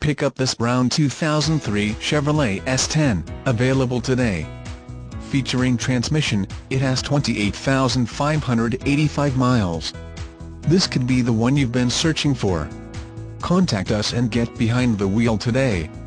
pick up this brown 2003 Chevrolet S-10, available today. Featuring transmission, it has 28,585 miles. This could be the one you've been searching for. Contact us and get behind the wheel today.